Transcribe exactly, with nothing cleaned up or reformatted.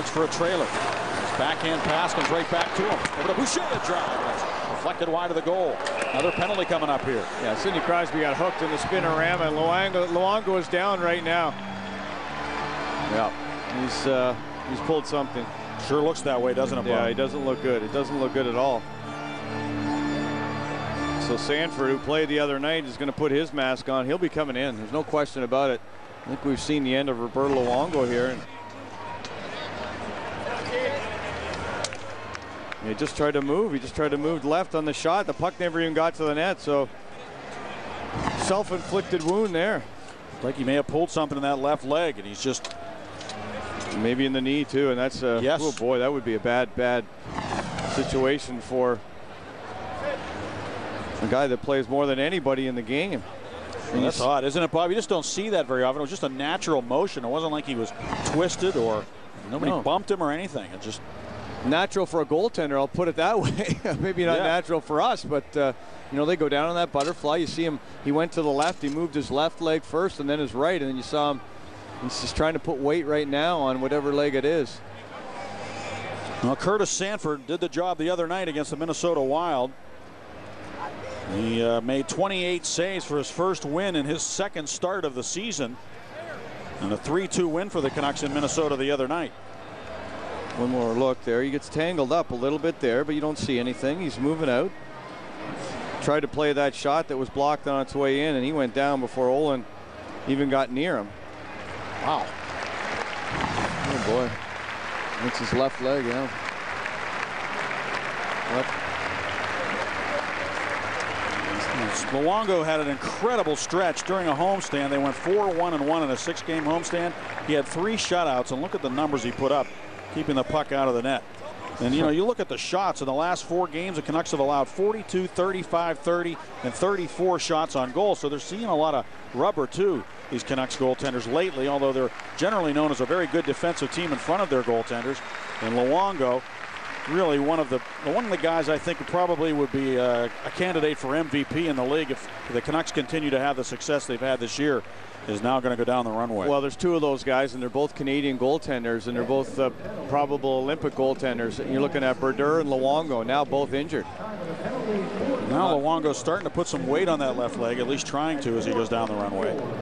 looks for a trailer. His backhand pass comes right back to him. Over to Boucher, a drive. That's deflected wide of the goal. Another penalty coming up here. Yeah, Sidney Crosby got hooked in the spinorama, and Luongo, Luongo is down right now. Yeah, he's uh, he's pulled something. Sure looks that way, doesn't it, Bob? Yeah, he doesn't look good. It doesn't look good at all. So Sanford, who played the other night, is going to put his mask on. He'll be coming in. There's no question about it. I think we've seen the end of Roberto Luongo here. And he just tried to move. He just tried to move left on the shot. The puck never even got to the net. So self-inflicted wound there. Like he may have pulled something in that left leg, and he's just maybe in the knee too. And that's uh, yes. Oh boy, that would be a bad, bad situation for a guy that plays more than anybody in the game. Well, that's odd, isn't it, Bob? You just don't see that very often. It was just a natural motion. It wasn't like he was twisted or nobody no. bumped him or anything. It just natural for a goaltender. I'll put it that way. Maybe not yeah. natural for us, but uh, you know, they go down on that butterfly. You see him. He went to the left. He moved his left leg first, and then his right, and then you saw him. He's just trying to put weight right now on whatever leg it is. Well, Curtis Sanford did the job the other night against the Minnesota Wild. He uh, made twenty-eight saves for his first win in his second start of the season, and a three two win for the Canucks in Minnesota the other night. One more look there. He gets tangled up a little bit there, but you don't see anything. He's moving out. Tried to play that shot that was blocked on its way in, and he went down before Olin even got near him. Wow. Oh boy. That's his left leg, yeah. Left. Luongo had an incredible stretch during a homestand. They went four one and one in a six-game homestand. He had three shutouts, and look at the numbers he put up, keeping the puck out of the net. And, you know, you look at the shots in the last four games, the Canucks have allowed forty-two, thirty-five, thirty, and thirty-four shots on goal. So they're seeing a lot of rubber, too, these Canucks goaltenders lately, although they're generally known as a very good defensive team in front of their goaltenders. And Luongo, really one of the one of the guys I think probably would be a, a candidate for M V P in the league if the Canucks continue to have the success they've had this year, is now going to go down the runway. Well, there's two of those guys, and they're both Canadian goaltenders, and they're both uh, probable Olympic goaltenders. And you're looking at Brodeur and Luongo, now both injured. Now Luongo's starting to put some weight on that left leg, at least trying to, as he goes down the runway.